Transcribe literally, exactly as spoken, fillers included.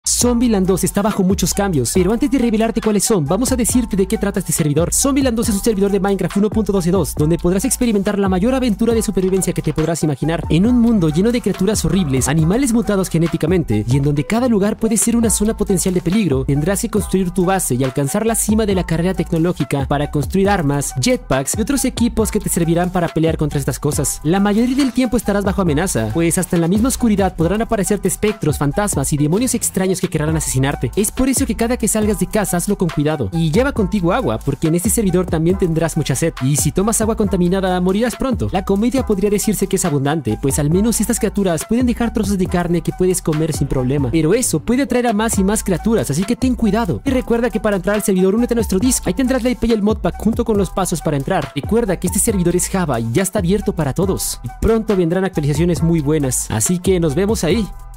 Zombieland dos está bajo muchos cambios, pero antes de revelarte cuáles son, vamos a decirte de qué trata este servidor. Zombieland dos es un servidor de Minecraft uno punto doce punto dos, donde podrás experimentar la mayor aventura de supervivencia que te podrás imaginar, en un mundo lleno de criaturas horribles, animales mutados genéticamente, y en donde cada lugar puede ser una zona potencial de peligro. Tendrás que construir tu base y alcanzar la cima de la carrera tecnológica para construir armas, jetpacks y otros equipos que te servirán para pelear contra estas cosas. La mayoría del tiempo estarás bajo amenaza, pues hasta en la misma oscuridad podrán aparecerte espectros, fantasmas y demonios extraños que querrán asesinarte. Es por eso que cada que salgas de casa hazlo con cuidado y lleva contigo agua, porque en este servidor también tendrás mucha sed, y si tomas agua contaminada morirás pronto. La comida podría decirse que es abundante, pues al menos estas criaturas pueden dejar trozos de carne que puedes comer sin problema, pero eso puede atraer a más y más criaturas, así que ten cuidado. Y recuerda que para entrar al servidor únete a nuestro Discord, ahí tendrás la I P y el modpack junto con los pasos para entrar. Recuerda que este servidor es Java y ya está abierto para todos, y pronto vendrán actualizaciones muy buenas, así que nos vemos ahí.